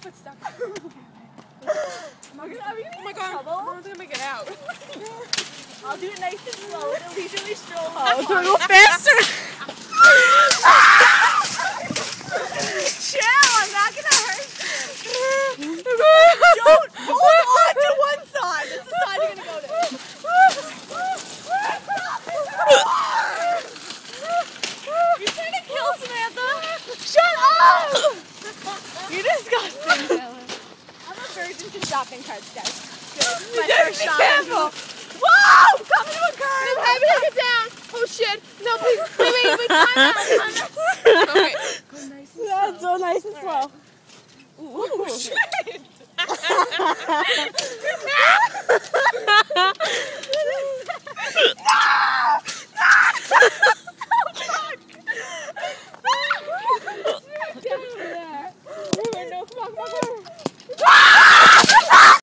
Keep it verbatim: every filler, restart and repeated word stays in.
foot's stuck. Am I gonna, are we gonna Oh my get in god, trouble? I don't think I'm gonna get out. I'll do it nice and slow with a leisurely stroll. Oh, do it a little faster. Chill, I'm not gonna hurt you. Don't hold on to one side. That's the side you're gonna go to. You're trying to kill Samantha. Shut up! You're disgusting, Taylor. I'm a virgin to shopping carts, guys. Good. My first shot. Careful. Whoa! Come to a curve! No, have it, have it down. Oh shit. No, please. Wait, wait, wait. Time out, time out. Okay. Go nice and That's so nice and slow. Ooh, shit. No! No!